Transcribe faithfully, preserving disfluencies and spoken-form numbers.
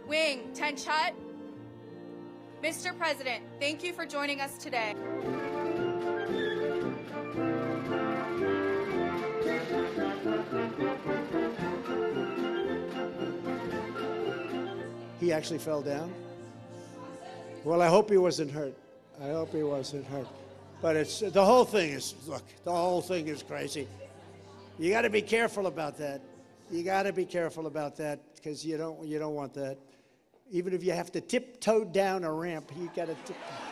Wing Tenchut. Mister President, thank you for joining us today. He actually fell down? Well, I hope he wasn't hurt. I hope he wasn't hurt. But it's the whole thing is, look, the whole thing is crazy. You got to be careful about that. You got to be careful about that because you don't, you don't want that. Even if you have to tiptoe down a ramp, you got to tiptoe.